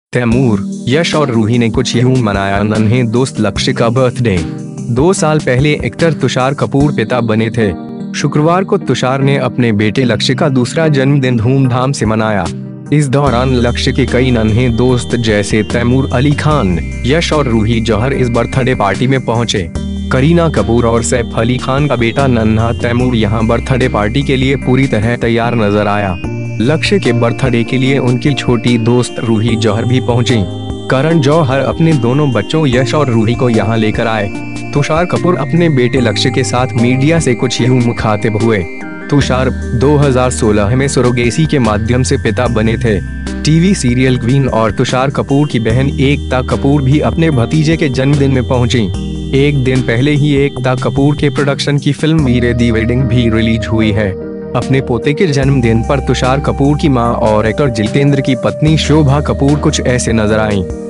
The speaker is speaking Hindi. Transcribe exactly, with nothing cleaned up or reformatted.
तैमूर, यश और रूही ने कुछ यूं मनाया नन्हे दोस्त लक्ष्य का बर्थडे। दो साल पहले एक्टर तुषार कपूर पिता बने थे। शुक्रवार को तुषार ने अपने बेटे लक्ष्य का दूसरा जन्मदिन धूमधाम से मनाया। इस दौरान लक्ष्य के कई नन्हे दोस्त जैसे तैमूर अली खान, यश और रूही जौहर इस बर्थडे पार्टी में पहुंचे। करीना कपूर और सैफ अली खान का बेटा नन्हा तैमूर यहां बर्थडे पार्टी के लिए पूरी तरह तैयार नजर आया। लक्ष्य के बर्थडे के लिए उनकी छोटी दोस्त रूही जौहर भी पहुंची। करण जौहर अपने दोनों बच्चों यश और रूही को यहां लेकर आए। तुषार कपूर अपने बेटे लक्ष्य के साथ मीडिया से कुछ यूं मुखातिब हुए। तुषार दो हज़ार सोलह में सरोगेसी के माध्यम से पिता बने थे। टीवी सीरियल क्वीन और तुषार कपूर की बहन एकता कपूर भी अपने भतीजे के जन्मदिन में पहुंची। एक दिन पहले ही एकता कपूर के प्रोडक्शन की फिल्म वीरे दी वेडिंग भी रिलीज हुई है। अपने पोते के जन्मदिन पर तुषार कपूर की मां और एक्टर जितेंद्र की पत्नी शोभा कपूर कुछ ऐसे नजर आईं।